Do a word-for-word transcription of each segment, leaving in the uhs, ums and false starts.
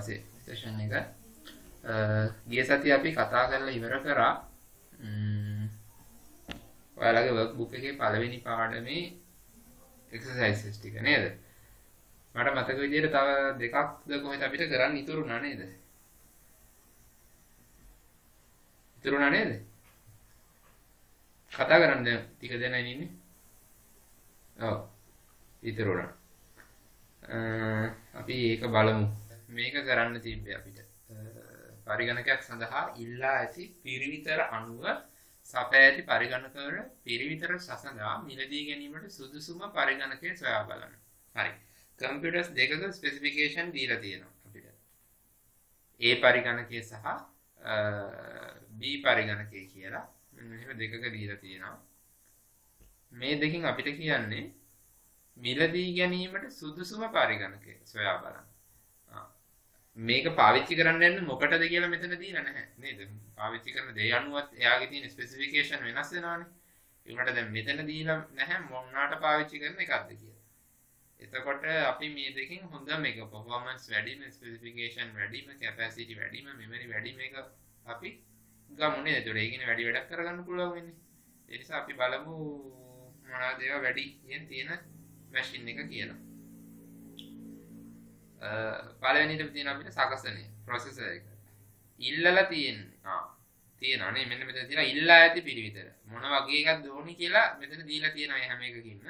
පස්සේ සෙෂන් එක ගිය සතියේ අපි කතා කරලා ඉවර කරා ඔයාලගේ වර්ක් බුක් එකේ පළවෙනි පාඩමේ එක්සර්සයිසස් ටික නේද? මට මතක විදිහට තව දෙකක්ද කොහෙද අපිට කරන්න ඉතුරුනා නේද? ඉතුරුනා නේද? කතා කරන්න ටික දෙනා ඉන්නේ. ඔව්. ඉතුරුනා. අපි ඒක බලමු. මේක කරන්න තිබ්බේ අපිට. පරිගණකයක් සඳහා ඉල්ලා ඇති පිරිවිතර අණුව සපයා ඇති පරිගණකවල පිරිවිතර සසඳා මිලදී ගැනීමට සුදුසුම පරිගණකය සොයා බලන්න. හරි. කම්පියුටර්ස් දෙකක ස්පෙસિෆිකේෂන් දීලා තියෙනවා අපිට. A පරිගණකය සහ B පරිගණකය කියලා මෙහෙම දෙකක දීලා තියෙනවා. මේ දෙකෙන් අපිට කියන්නේ මිලදී ගැනීමට සුදුසුම පරිගණකය සොයා බලන්න. මේක පාවිච්චි කරන්න යන්නේ මොකටද කියලා මෙතන දීලා නැහැ නේද? පාවිච්චි කරන දේ අනුවත් එයාගේ තියෙන ස්පෙસિෆිකේෂන් වෙනස් වෙනවානේ. ඒකට දැන් මෙතන දීලා නැහැ මොනවාට පාවිච්චි කරන එකක්ද කියලා. එතකොට අපි මේ දෙකෙන් හොඳ මේක performance වැඩිම, ස්පෙસિෆිකේෂන් වැඩිම, capacity වැඩිම, memory වැඩිම එක අපි ගමු නේද? ඒතකොට ඒකිනේ වැඩි වැඩක් කරගන්න පුළුවන් වෙන්නේ. ඒ නිසා අපි බලමු මොනවාද ඒවා වැඩි කියන තියෙන මැෂින් එක කියලා. පළවෙනිට තියෙන අපිට සකසනය ප්‍රොසෙසර් එක. ඉල්ලලා තියෙන්නේ. ආ තියෙනවා නේ මෙන්න මෙතන තියෙනවා ඉල්ලා ඇති පිරිවිතර. මොන වගේ එකක්ද ඕනි කියලා මෙතන දීලා තියෙනවා මේ හැම එකකින්ම.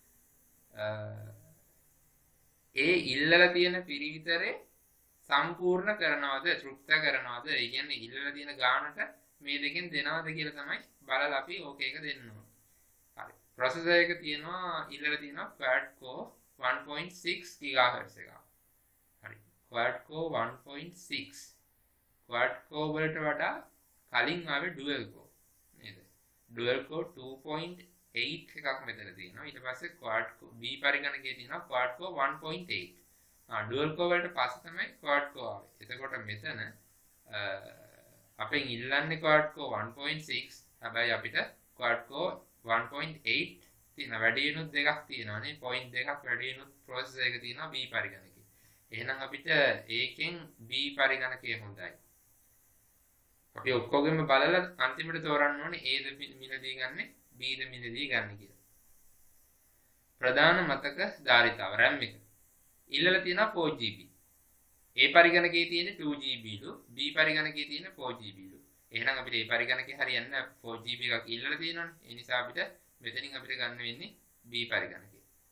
ඒ ඉල්ලලා තියෙන පිරිවිතරේ සම්පූර්ණ කරනවද තෘප්ත කරනවද? ඒ කියන්නේ ඉල්ලලා තියෙන ගානට මේ දෙකෙන් දෙනවද කියලා තමයි බලලා අපි ඕකේ එක දෙන්න ඕනේ. හරි. ප්‍රොසෙසර් එක තියෙනවා ඉල්ලලා තියෙනවා quad core one point six gigahertz එක. quad core one point six quad core වලට වඩා කලින් ආවේ dual core නේද? dual core two point eight එකක් මෙතන තියෙනවා. ඊට පස්සේ quad core B පරිගණකයේ තියෙනවා quad core one point eight. ආ dual core වලට පස්සේ තමයි quad core ආවේ. එතකොට මෙතන අපෙන් ඉල්ලන්නේ quad core one point six. හැබැයි අපිට quad core one point eight තියෙන වැඩි වෙනුත් දෙකක් තියෙනවා නේ. point දෙකක් වැඩි වෙනුත් processor එක තියෙනවා B පරිගණකයේ. එහෙනම් අපිට ඒකෙන් B පරිගණකය හොඳයි. අපි ඔක්කොගෙම බලලා අන්තිමට තෝරන්න ඕනේ Aද මිලදී ගන්නෙ Bද මිලදී ගන්න කියලා. ප්‍රධාන මතක ධාරිතාව RAM එක. ඉල්ලලා තියෙනවා four G B. A පරිගණකයේ තියෙන two G B ලු, B පරිගණකයේ තියෙන four G B ලු. එහෙනම් අපිට A පරිගණකේ හරියන්නේ four G B එකක් ඉල්ලලා තියෙනවනේ. ඒ නිසා අපිට මෙතනින් අපිට ගන්න වෙන්නේ B පරිගණකය.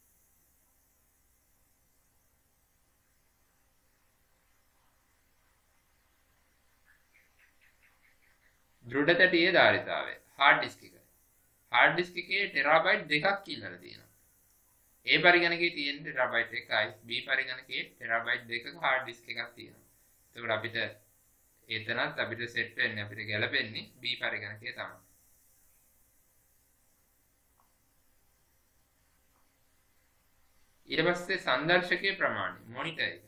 දෘඩතටියේ ධාරිතාවය hard disk එක. hard disk එකේ ටෙරාබයිට් දෙකක් ඉල්ලලා තියෙනවා. A පරිගණකයේ තියෙන ටෙරාබයිට් එකයි B පරිගණකයේ ටෙරාබයිට් දෙකක hard disk එකක් තියෙනවා. එතකොට අපිට එතනත් අපිට සෙට් වෙන්නේ අපිට ගැලපෙන්නේ B පරිගණකයේ තමයි. ඊට පස්සේ සංදර්ශකයේ ප්‍රමාණය මොනිටර් එක.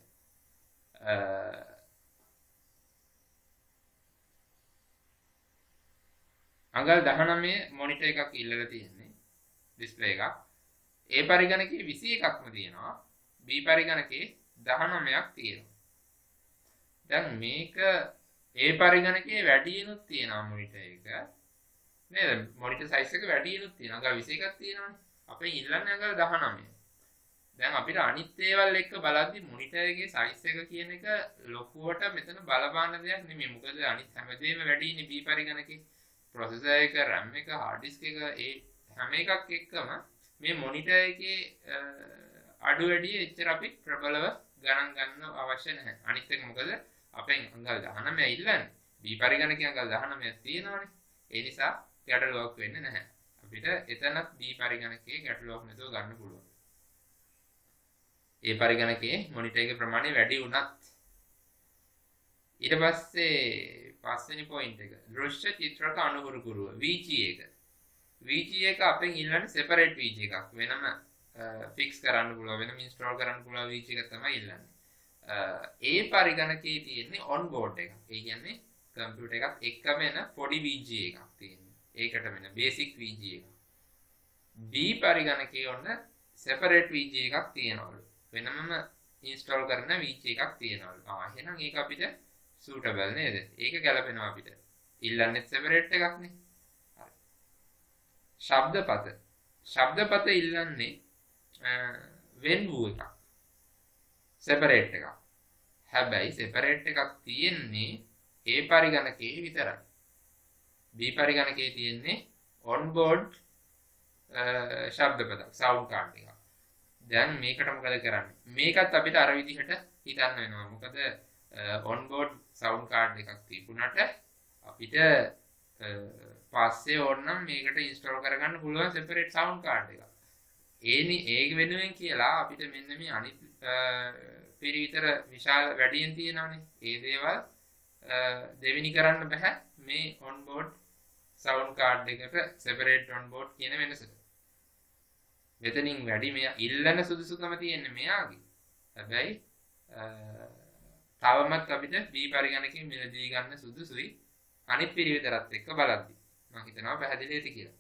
අඟල් දහනවය මොනිටර් එකක් ඉල්ලලා තියෙන්නේ ඩිස්ප්ලේ එකක්. A පරිගණකයේ විසි එකක්ම තියෙනවා. B පරිගණකයේ දහනවයක් තියෙනවා. දැන් මේක A පරිගණකයේ වැඩියෙනුත් තියෙනවා මොනිටර් එක. නේද? මොනිටර් සයිස් එක වැඩියෙනුත් තියෙනවා. අඟල් විසි එකක් තියෙනවානේ. අපේ ඉල්ලන්නේ අඟල් දහනවය. දැන් අපිට අනිත් ඒවල් එක්ක බලද්දි මොනිටර් එකේ සයිස් එක කියන එක ලොකුවට මෙතන බලපාන දෙයක් නෙමෙයි. මොකද අනිත් හැමදේම වැඩිනේ B පරිගණකේ. processor එක, RAM එක, hard disk එක ඒ හැම එකක් එක්කම මේ මොනිටර් එකේ අඩු වැඩි එච්චර අපි ප්‍රබලව ගණන් ගන්න අවශ්‍ය නැහැ. අනිත් එක මොකද අපෙන් අඟල් දහනවය ඉල්ලන්නේ. B පරිගණකයේ අඟල් දහනවයක් තියෙනවානේ. ඒ නිසා ගැටලුවක් වෙන්නේ නැහැ. අපිට එතනත් B පරිගණකයේ ගැටලුවක් නැතුව ගන්න පුළුවන්. A පරිගණකයේ මොනිටර් එකේ ප්‍රමාණය වැඩි වුණත් ඊට පස්සේ පස්වෙනි පොයින්ට් එක දෘශ්‍ය චිත්‍රක අනුහුරු කරුව V G එක. V G එක අපෙන් ඉල්ලන්නේ separate V G එකක්. වෙනම ෆික්ස් කරන්න පුළුවන් වෙනම ඉන්ස්ටෝල් කරන්න පුළුවන් V G එක තමයි ඉල්ලන්නේ. A පරිගණකයේ තියෙන්නේ on board එකක්. ඒ කියන්නේ කම්පියුටර් එකක් එක්කම එන පොඩි V G එකක් තියෙනවා. ඒකට වෙන basic V G එකක්. B පරිගණකයේ ඔන්න separate V G එකක් තියෙනවලු. වෙනමම ඉන්ස්ටෝල් කරන වීච් එකක් තියෙනවා. ආ එහෙනම් ඒක අපිට suitable නේද? ඒක ගැලපෙනවා අපිට. ඉල්ලන්නේ separate එකක්නේ. හරි. ශබ්දපත. ශබ්දපත ඉල්ලන්නේ when වූ එකක්. separate එකක්. හැබැයි separate එකක් තියෙන්නේ A පරිගණකයේ විතරයි. B පරිගණකයේ තියෙන්නේ onboard ශබ්දපතක් sound card එකක්. දැන් මේකට මොකද කරන්නේ? මේකත් අපිට අර විදිහට හිතන්න වෙනවා. මොකද onboard sound card එකක් තිබුණාට අපිට පස්සේ ඕනනම් මේකට install කරගන්න පුළුවන් separate sound card එකක්. ඒනි ඒක වෙනුවෙන් කියලා අපිට මෙන්න මේ අනිත් පිරිවිතර විශාල වැඩියෙන් තියෙනවානේ. ඒ දේවල් දෙවෙනි කරන්න බෑ මේ onboard sound card එකට separate onboard කියන වෙනසට. මෙතනින් වැඩි මෙයා ඉල්ලන සුදුසුකම තියෙන්නේ මෙයාගේ. හැබැයි තවමත් අපිට B පරිගණකයෙන් මිලදී ගන්න සුදුසුයි අනිත් පිරිවිතරත් එක්ක බලද්දි. මම හිතනවා පැහැදිලි ඇති කියලා.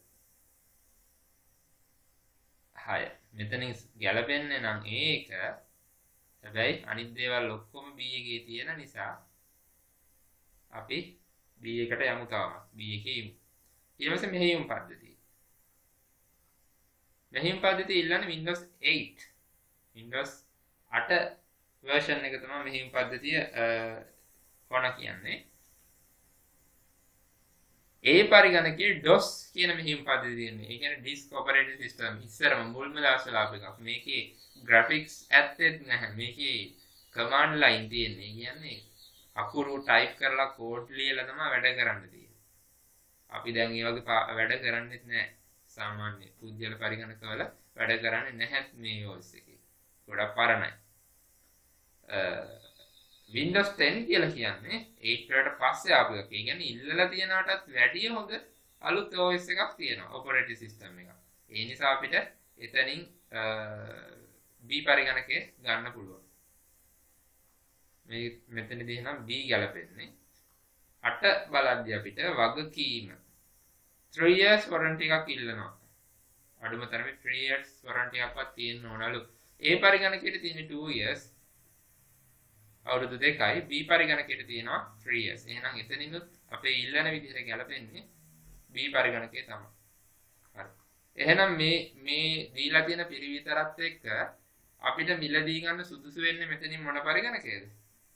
හය. මෙතනින් ගැලපෙන්නේ නම් ඒක. හැබැයි අනිත් දේවල් ඔක්කොම B එකේ තියෙන නිසා අපි B එකට යමු තාම. B එකේ යමු. ඊට පස්සේ මෙහෙයුම් පද්ධතිය. මෙහෙයුම් පද්ධතිය ඉල්ලන්නේ Windows eight. Windows eight version එක තමයි මෙහෙයුම් පද්ධතිය කොන කියන්නේ. ඒ පරිගණකයේ DOS කියන මෙහෙයුම් පද්ධතිය තියෙනවා. ඒ කියන්නේ disk operating system ඉස්සරම මුල්ම දාස්වල ආපු එකක්. මේකේ graphics ඇත්තෙත් නැහැ. මේකේ command line තියෙන්නේ. ඒ කියන්නේ අකුරු type කරලා code ලියලා තමයි වැඩ කරන්න තියෙන්නේ. අපි දැන් මේ වගේ වැඩ කරන්නේත් නැහැ. සාමාන්‍ය පුද්ගල පරිගණකවල වැඩ කරන්නේ නැහැ මේ O S එකේ. ගොඩක් පරණයි. Windows ten කියලා කියන්නේ eight වලට පස්සේ ආපු එකක්. ඒ කියන්නේ ඉල්ලලා තියනටත් වැඩිය හොඳ අලුත් O S එකක් තියෙනවා operating system එකක්. ඒ නිසා අපිට එතනින් B පරිගණකේ ගන්න පුළුවන්. මේ මෙතනදී නම් B ගැලපෙන්නේ. අට බලද්දී අපිට වගකීම three years warranty එකක් ඉල්ලනවා. අඩුම තරමේ three years warranty එකක්වත් තියෙන්න ඕනලු. A පරිගණකයට තියෙන two years අවුරුදු දෙකයි. B පරිගණකයට තියෙනවා three years. එහෙනම් එතනිනුත් අපේ ඉල්ලන විදිහට ගැලපෙන්නේ B පරිගණකයේ තමයි. හරි. එහෙනම් මේ මේ දීලා තියෙන පිරිවිතරත් එක්ක අපිට මිලදී ගන්න සුදුසු වෙන්නේ මෙතනින් මොන පරිගණකයේද?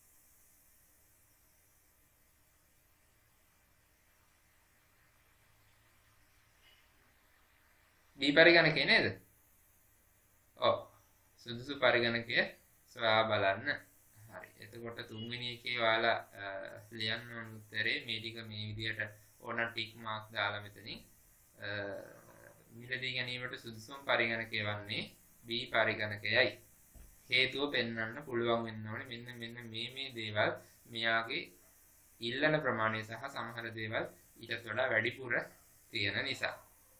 B පරිගණකය නේද? ඔව්. සුදුසු පරිගණකය සොයා බලන්න. හරි. එතකොට තුන්වෙනි එකේ ඔයාලා ලියන්න ඕන උත්තරේ මේ ටික මේ විදිහට ඕන ටික් මාක් දාලා මෙතනින් මිලදී ගැනීමට සුදුසුම පරිගණකය වන්නේ B පරිගණකයයි. හේතුව පෙන්වන්න පුළුවන් වෙන්න ඕනේ මෙන්න මෙන්න මේ මේ දේවල් මෙයාගේ ඉල්ලන ප්‍රමාණය සහ සමහර දේවල් ඊටත් වඩා වැඩිපුර තියෙන නිසා.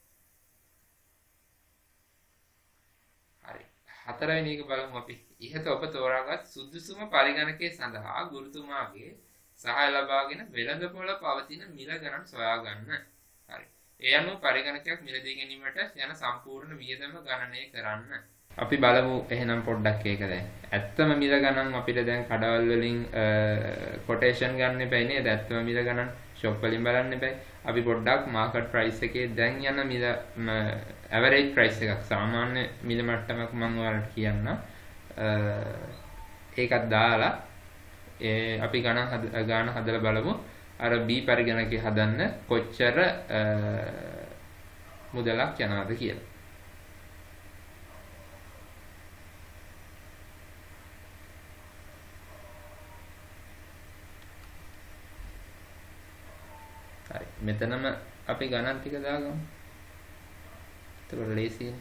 හරි. හතරවෙනි එක බලමු අපි. ඉහත ඔබ තෝරාගත් සුදුසුම පරිගණකය සඳහා ගුරුතුමාගේ සහාය ලබාගෙන වෙළඳපොළ පවතින මිල ගණන් සොයා ගන්න. හරි. ඒ අනුව පරිගණකයක් මිලදී ගැනීමට යන සම්පූර්ණ වියදම ගණනය කරන්න. අපි බලමු එහෙනම් පොඩ්ඩක් ඒක දැන්. ඇත්තම මිල ගණන් අපිට දැන් කඩවල් වලින් කොටේෂන් ගන්න එපා නේද? ඇත්තම මිල ගණන් shop වලින් බලන්න එපා. අපි පොඩ්ඩක් market price එකේ දැන් යන මිල average price එකක් සාමාන්‍ය මිල මට්ටමක් මම ඔයාලට කියන්න. ඒකත් දාලා ඒ අපි ගණන් ගාන හදලා බලමු. අර B පරිගණකේ හදන්න කොච්චර මුදලක් යනවද කියලා. හරි. මෙතනම අපි ගණන් ටික දාගමු. ඒක ලේසියි.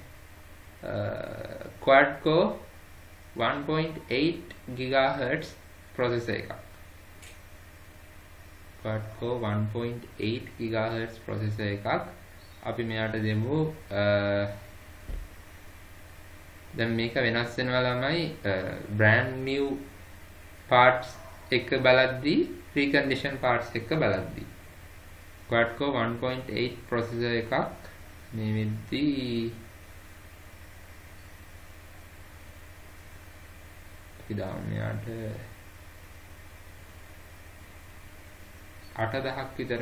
quad core one point eight gigahertz processor එකක්. quad core one point eight gigahertz processor එකක්. අපි මෙයාට දෙමු දැන් මේක වෙනස් වෙනවා ළමයි brand new parts එක බලද්දී precondition parts එක බලද්දී quad core one point eight processor එකක් මේ වෙද්දී අපි දාමු මෙයාට අට දහසක් විතර.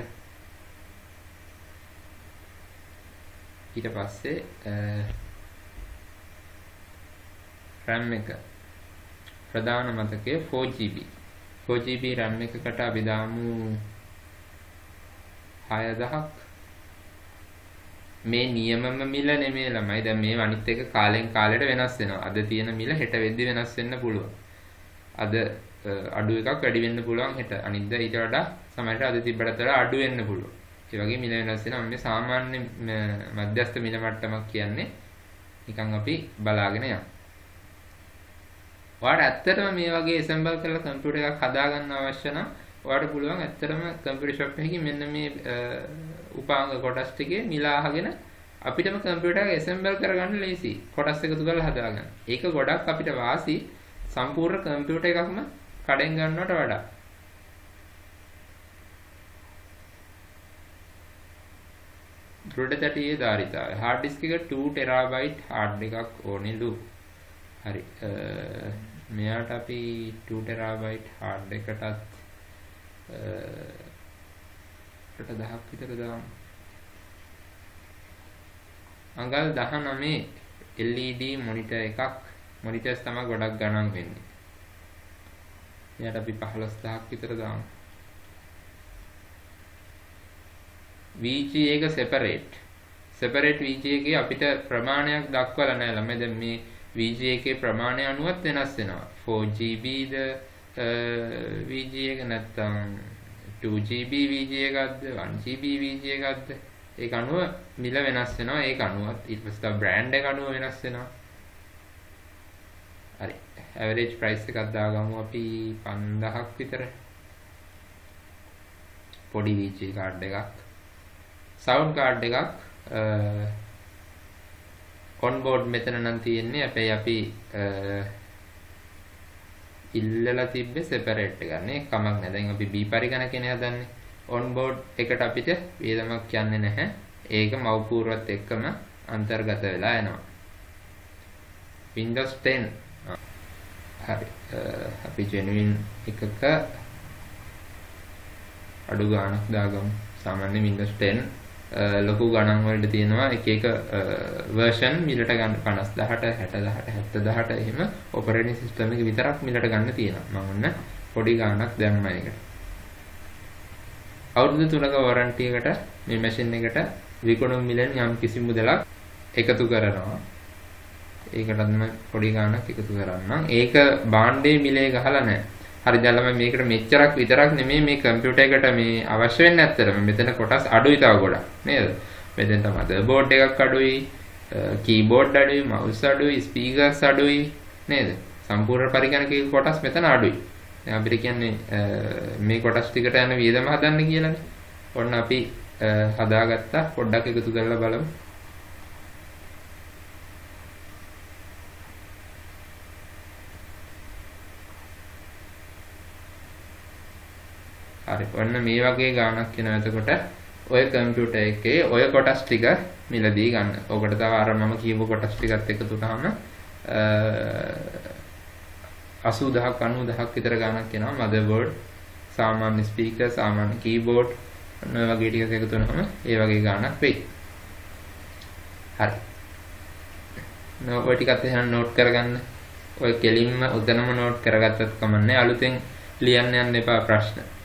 ඊට පස්සේ RAM එක ප්‍රධාන මතකයේ four G B four G B RAM එකකට අපි දාමු හය දහසක්. මේ නියමම මිල නෙමෙයි ළමයි. දැන් මේ අනිත් එක කාලෙන් කාලෙට වෙනස් වෙනවා. අද තියෙන මිල හෙට වෙද්දි වෙනස් වෙන්න පුළුවන්. අද අඩු එකක් වැඩි වෙන්න පුළුවන් හෙට. අනිද්ද ඊට වඩා සමහරට අද තිබ්බට වඩා අඩු වෙන්න පුළුවන්. ඒ වගේ මිල වෙනස් වෙනවා. මේ සාමාන්‍ය මධ්‍යස්ථ මිල මට්ටමක් කියන්නේ නිකන් අපි බලාගෙන යනවා. ඔයාලට ඇත්තටම මේ වගේ assemble කරලා කම්පියුටර් එකක් හදා ගන්න අවශ්‍ය නම් ඔයාලට පුළුවන් ඇත්තටම කම්පියුටර් ෂොප් එකකින් මෙන්න මේ උපාංග කොටස් ටිකේ මිල අහගෙන අපිටම කම්පියුටර් එක assemble කරගන්න ලේසි. කොටස් එකතු කරලා හදාගන්න. ඒක ගොඩක් අපිට වාසි සම්පූර්ණ කම්පියුටර් එකක්ම කඩෙන් ගන්නවට වඩා. දෘಢතටියේ ධාරිතාවය. hard disk එක two terabyte hard එකක් ඕනෙලු. හරි. මෙයාට අපි two terabyte hard එකටත් අට දහසක් විතර දාමු. අඟල් දහනවය L E D මොනිටර් එකක්. මොනිටර්ස් තමයි ගොඩක් ගණන් වෙන්නේ. මෙයාට අපි පහළොස් දහසක් විතර දාමු. V G A එක separate. separate V G A එකේ අපිට ප්‍රමාණයක් දක්වලා නැහැ ළමයි. දැන් මේ V G A එකේ ප්‍රමාණය අනුවත් වෙනස් වෙනවා. four G B the V G A එක නැත්නම් two G B V G A එකක්ද one G B V G A එකක්ද ඒක අනුව මිල වෙනස් වෙනවා. ඒක අනුවත් ඊට පස්සේ බ්‍රෑන්ඩ් එක අනුව වෙනස් වෙනවා. හරි. average price එකක් දාගමු අපි පන්දාහක් විතර. පොඩි V G A card එකක්. sound card එකක් on board මෙතන නම් තියෙන්නේ. හැබැයි අපි ඉල්ලලා තිබ්බේ separate එක ගන්න. කමක් නැහැ. දැන් අපි B පරිගණකනේ හදන්නේ. on board එකට අපිට වේදමක් කියන්නේ නැහැ. ඒක මව්පූර්වත් එක්කම අන්තර්ගත වෙලා යනවා. Windows ten. හරි. අපි genuine එකක අඩු ගාණක් දාගමු. සාමාන්‍ය Windows ten ලොකු ගණන් වලට තියෙනවා එක එක version මිලට ගන්න පනස් දහසට හැට දහසට හැත්තෑ දහසට එහෙම operating system එක විතරක් මිලට ගන්න තියෙනවා. මම ඔන්න පොඩි ගාණක් දැම්මා ඒකට. අවුරුදු තුනක warranty එකට මේ machine එකට විකුණුම් මිලෙන් යම් කිසි මුදලක් එකතු කරනවා. ඒකටත් මම පොඩි ගාණක් එකතු කරන්නම්. ඒක භාණ්ඩේ මිලේ ගහලා නැහැ. හරි දැන් ළමයි මේකට මෙච්චරක් විතරක් නෙමෙයි මේ කම්පියුටර් එකට මේ අවශ්‍ය වෙන්නේ නැත්තටම මෙතන කොටස් අඩුයි තව ගොඩක් නේද? මෙතන තමයි මදර්බෝඩ් එකක් අඩුයි, කීබෝඩ් අඩුයි, මවුස් අඩුයි, ස්පීකර්ස් අඩුයි නේද? සම්පූර්ණ පරිගණකයේ කොටස් මෙතන අඩුයි. දැන් අපිට කියන්නේ මේ කොටස් ටිකට යන වියදම හදන්න කියලානේ. ඔන්න අපි හදාගත්තා. පොඩ්ඩක් එකතු කරලා බලමු. හරි. ඔන්න මේ වගේ ගාණක් එනවා. එතකොට ඔය කම්පියුටර් එකේ ඔය කොටස් ටික මිලදී ගන්න. ඔකට තව අර මම කියපු කොටස් ටිකත් එකතු කරාම අසූ දහසක් අනූ දහසක් විතර ගාණක් එනවා. මදර්බෝඩ්, සාමාන්‍ය ස්පීකර්, සාමාන්‍ය කීබෝඩ් ඔන්න ඔය වගේ ටිකක් එකතු කරනම ඒ වගේ ගාණක් වෙයි. හරි. නෝ ඔය ටිකත් එහෙනම් නෝට් කරගන්න. ඔය කෙලින්ම උදනම නෝට් කරගත්තත් කමන්නේ. අලුතෙන් ලියන්න යන්න එපා ප්‍රශ්න.